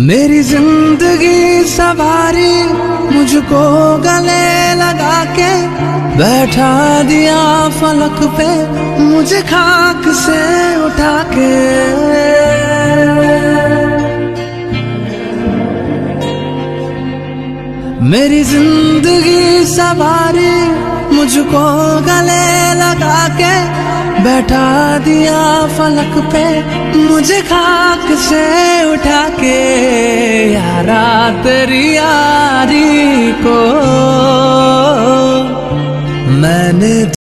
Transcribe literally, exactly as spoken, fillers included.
मेरी जिंदगी सवारी मुझको गले लगा के बैठा दिया फलक पे मुझे खाक से उठा के। मेरी जिंदगी सवारी मुझको गले लगा के बैठा दिया फलक पे मुझे खाक से उठा के। यारा तेरी यारी को मैंने